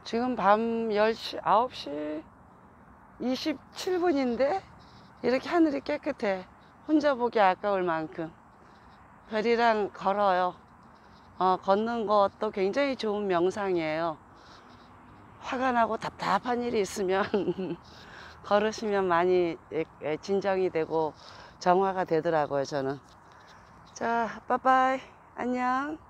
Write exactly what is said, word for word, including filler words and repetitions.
지금 밤 열 시, 아홉 시 이십칠 분인데 이렇게 하늘이 깨끗해. 혼자 보기 아까울 만큼. 별이랑 걸어요. 어, 걷는 것도 굉장히 좋은 명상이에요. 화가 나고 답답한 일이 있으면 걸으시면 많이 진정이 되고 정화가 되더라고요, 저는. 자, 빠빠이. 안녕.